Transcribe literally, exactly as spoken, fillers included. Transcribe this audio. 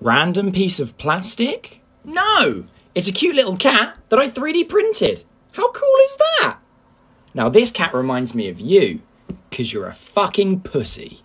Random piece of plastic? No! It's a cute little cat that I three D printed. How cool is that? Now this cat reminds me of you, 'cause you're a fucking pussy.